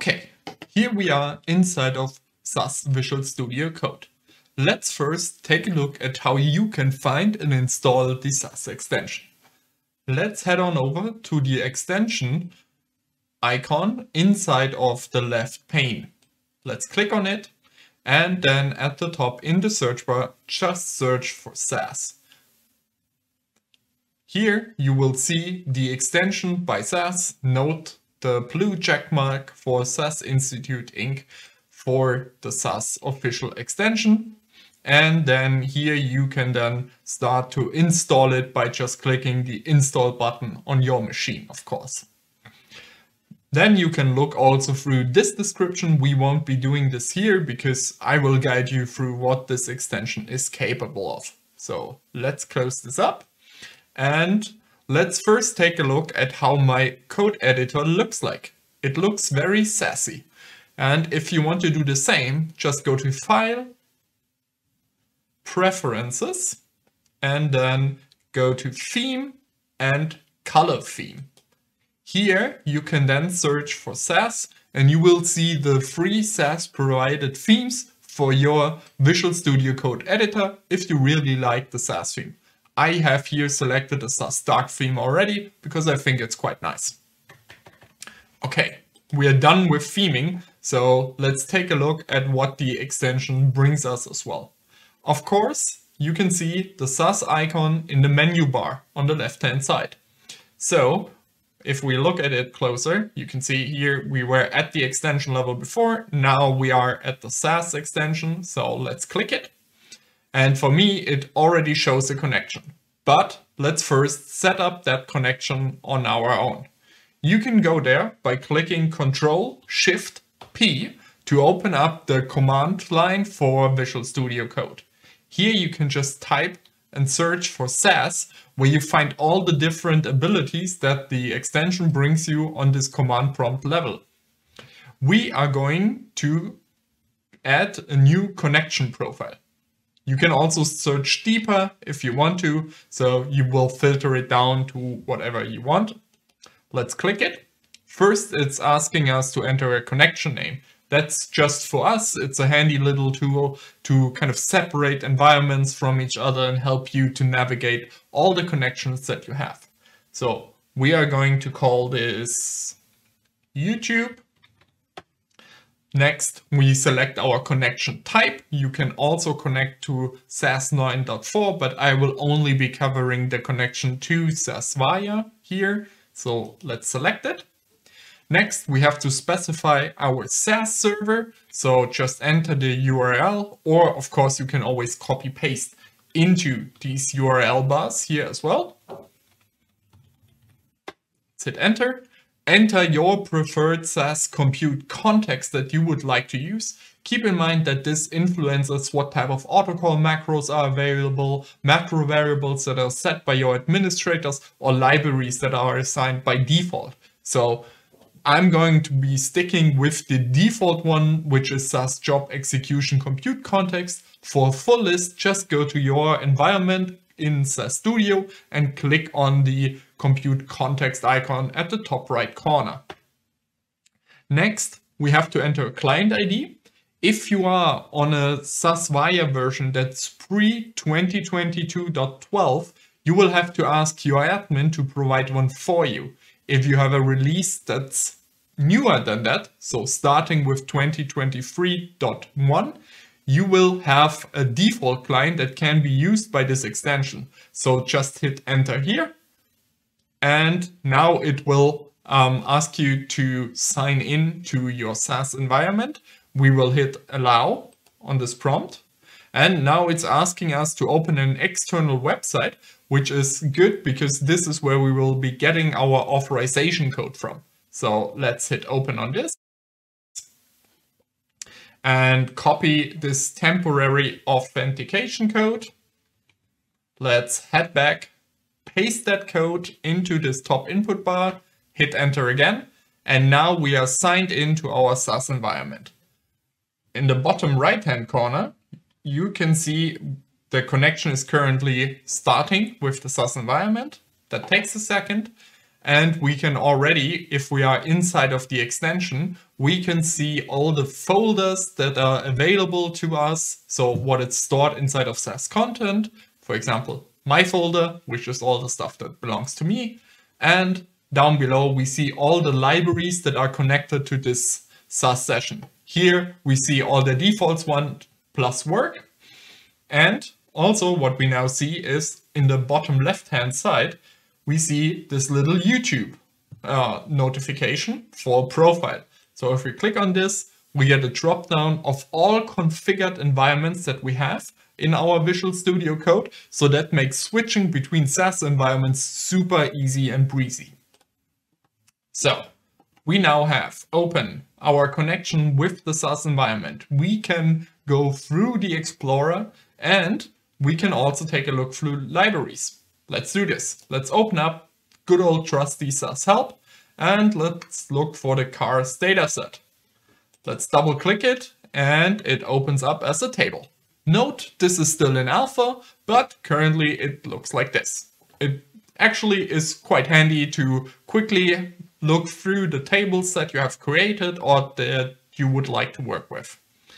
Okay, here we are inside of SAS Visual Studio Code. Let's first take a look at how you can find and install the SAS extension. Let's head on over to the extension icon inside of the left pane. Let's click on it, and then at the top in the search bar, just search for SAS. Here you will see the extension by SAS. Note the blue check mark for SAS Institute Inc. for the SAS official extension. And then here you can then start to install it by just clicking the install button on your machine, of course. Then you can look also through this description. We won't be doing this here because I will guide you through what this extension is capable of. So let's close this up. And let's first take a look at how my code editor looks like. It looks very sassy. And if you want to do the same, just go to File, Preferences, and then go to Theme and Color Theme. Here you can then search for SAS and you will see the free SAS provided themes for your Visual Studio Code editor if you really like the SAS theme. I have here selected a SAS dark theme already because I think it's quite nice. Okay, we are done with theming, so let's take a look at what the extension brings us as well. Of course, you can see the SAS icon in the menu bar on the left-hand side. So if we look at it closer, you can see here we were at the extension level before. Now we are at the SAS extension. So let's click it. And for me, it already shows a connection. But let's first set up that connection on our own. You can go there by clicking Ctrl-Shift-P to open up the command line for Visual Studio Code. Here you can just type and search for SAS, where you find all the different abilities that the extension brings you on this command prompt level. We are going to add a new connection profile. You can also search deeper if you want to, so you will filter it down to whatever you want. Let's click it. First, it's asking us to enter a connection name. That's just for us. It's a handy little tool to kind of separate environments from each other and help you to navigate all the connections that you have. So we are going to call this YouTube. Next, we select our connection type. You can also connect to SAS 9.4, but I will only be covering the connection to SAS Viya here. So let's select it. Next, we have to specify our SAS server. So just enter the URL, or of course you can always copy paste into these URL bars here as well. Let's hit enter. Enter your preferred SAS compute context that you would like to use. Keep in mind that this influences what type of autocall macros are available, macro variables that are set by your administrators, or libraries that are assigned by default. So I'm going to be sticking with the default one, which is SAS job execution compute context. For a full list, just go to your environment in SAS Studio and click on the compute context icon at the top right corner. Next, we have to enter a client ID. If you are on a SAS Viya version that's pre-2022.12, you will have to ask your admin to provide one for you. If you have a release that's newer than that, so starting with 2023.1, you will have a default client that can be used by this extension. So just hit enter here. And now it will ask you to sign in to your SAS environment. We will hit allow on this prompt. And now it's asking us to open an external website, which is good because this is where we will be getting our authorization code from. So let's hit open on this and copy this temporary authentication code. Let's head back, paste that code into this top input bar, hit enter again, and now we are signed into our SAS environment. In the bottom right-hand corner, you can see the connection is currently starting with the SAS environment. That takes a second. And we can already, if we are inside of the extension, we can see all the folders that are available to us. So what is stored inside of SAS Content, for example, my folder, which is all the stuff that belongs to me. And down below, we see all the libraries that are connected to this SAS session. Here we see all the defaults, one plus work. And also what we now see is in the bottom left-hand side, we see this little YouTube notification for profile. So if we click on this, we get a drop down of all configured environments that we have in our Visual Studio Code. So that makes switching between SAS environments super easy and breezy. So we now have open our connection with the SAS environment. We can go through the Explorer and we can also take a look through libraries. Let's do this. Let's open up good old trusty SAS help and let's look for the cars dataset. Let's double click it and it opens up as a table. Note this is still in alpha, but currently it looks like this. It actually is quite handy to quickly look through the tables that you have created or that you would like to work with.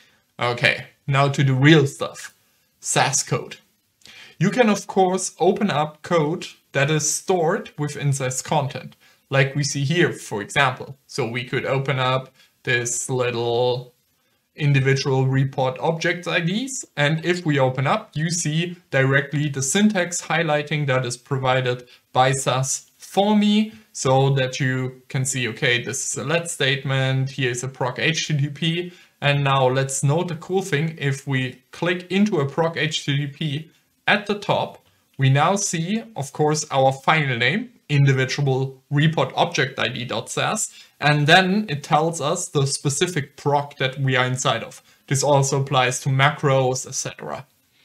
Okay, now to the real stuff, SAS code. You can of course open up code that is stored within SAS content, like we see here, for example. So we could open up this little individual report objects IDs, and if we open up, you see directly the syntax highlighting that is provided by SAS for me, so that you can see, okay, this is a let statement, here's a proc HTTP, and now let's note the cool thing. If we click into a proc HTTP at the top, we now see, of course, our file name, individual report object ID.sas, and then it tells us the specific proc that we are inside of. This also applies to macros, etc.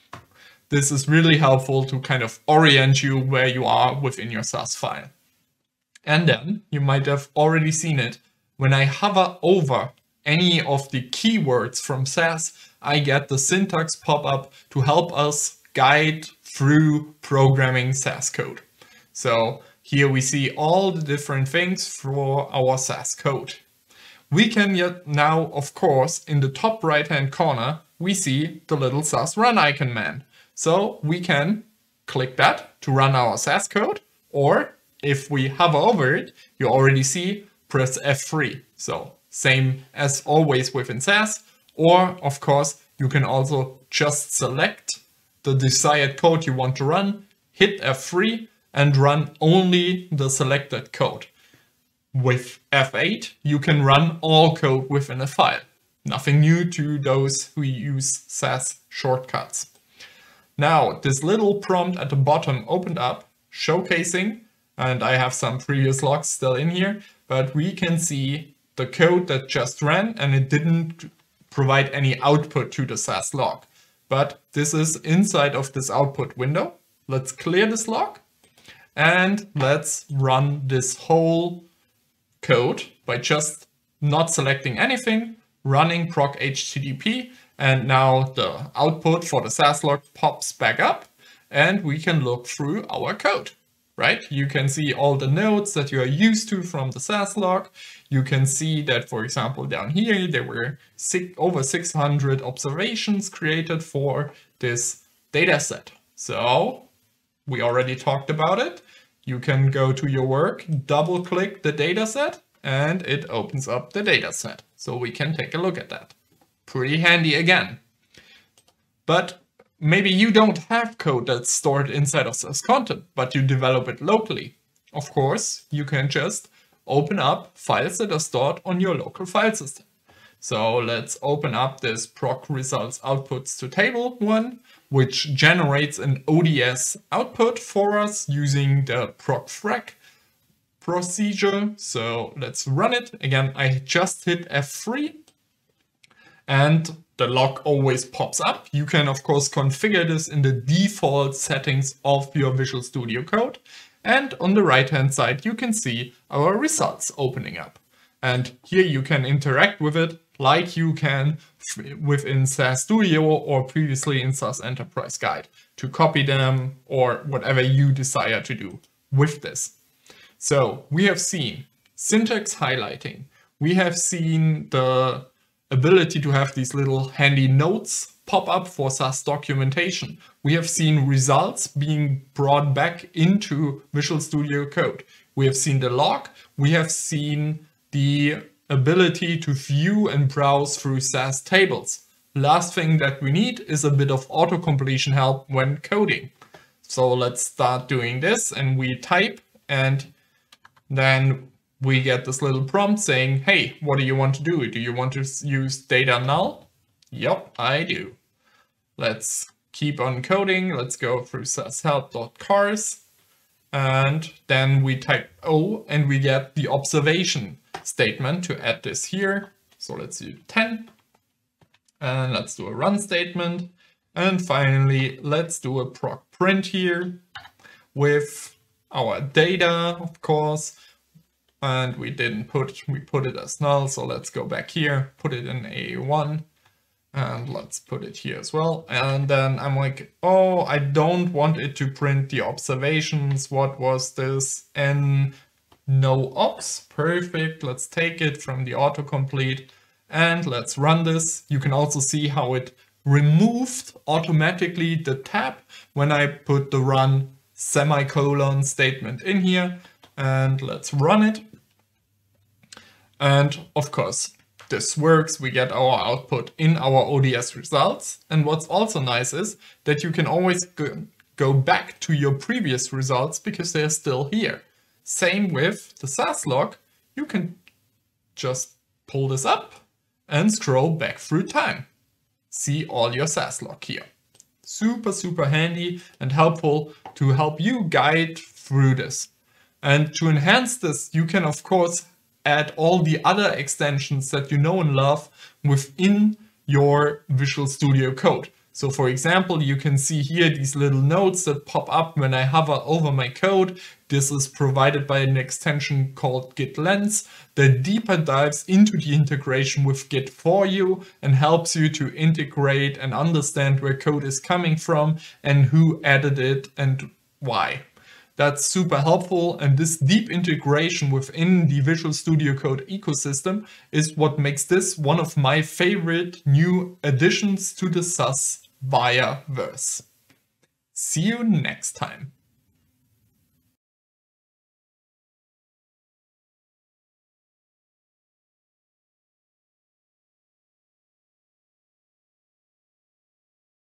This is really helpful to kind of orient you where you are within your SAS file. And then you might have already seen it. When I hover over any of the keywords from SAS, I get the syntax pop up to help us guide through programming SAS code. So here we see all the different things for our SAS code. We can yet now, of course, in the top right hand corner, we see the little SAS run icon man. So we can click that to run our SAS code, or if we hover over it, you already see press F3. So same as always within SAS, or of course, you can also just select the desired code you want to run, hit F3 and run only the selected code. With F8, you can run all code within a file. Nothing new to those who use SAS shortcuts. Now, this little prompt at the bottom opened up, showcasing, and I have some previous logs still in here, but we can see the code that just ran and it didn't provide any output to the SAS log. But this is inside of this output window. Let's clear this log and let's run this whole code by just not selecting anything, running proc HTTP, and now the output for the SAS log pops back up and we can look through our code, right? You can see all the nodes that you are used to from the SAS log. You can see that, for example, down here, there were over 600 observations created for this data set. So we already talked about it. You can go to your work, double click the data set, and it opens up the data set. So we can take a look at that. Pretty handy again. But maybe you don't have code that's stored inside of SAS content, but you develop it locally. Of course, you can just open up files that are stored on your local file system. So let's open up this proc results outputs to table one, which generates an ODS output for us using the procfrag procedure. So let's run it. Again, I just hit F3 and the log always pops up. You can, of course, configure this in the default settings of your Visual Studio Code. And on the right-hand side, you can see our results opening up. And here you can interact with it like you can within SAS Studio or previously in SAS Enterprise Guide to copy them or whatever you desire to do with this. So we have seen syntax highlighting. We have seen the ability to have these little handy notes pop up for SAS documentation. We have seen results being brought back into Visual Studio Code. We have seen the log. We have seen the ability to view and browse through SAS tables. Last thing that we need is a bit of autocompletion help when coding. So let's start doing this, and we type, and then we get this little prompt saying, hey, what do you want to do? Do you want to use data null? Yep, I do. Let's keep on coding. Let's go through sashelp.cars. And then we type O and we get the observation statement to add this here. So let's do 10. And let's do a run statement. And finally, let's do a proc print here with our data, of course. And we put it as null. So let's go back here, put it in A1. And let's put it here as well. And then I'm like, oh, I don't want it to print the observations. What was this? And no ops. Perfect. Let's take it from the autocomplete and let's run this. You can also see how it removed automatically the tab when I put the run semicolon statement in here. And let's run it. And of course, this works. We get our output in our ODS results. And what's also nice is that you can always go back to your previous results because they're still here. Same with the SAS log. You can just pull this up and scroll back through time. See all your SAS log here. Super, super handy and helpful to help you guide through this. And to enhance this, you can of course add all the other extensions that you know and love within your Visual Studio Code. So for example, you can see here these little notes that pop up when I hover over my code. This is provided by an extension called Git Lens that deeper dives into the integration with Git for you and helps you to integrate and understand where code is coming from and who added it and why. That's super helpful, and this deep integration within the Visual Studio Code ecosystem is what makes this one of my favorite new additions to the SAS Viya verse. See you next time.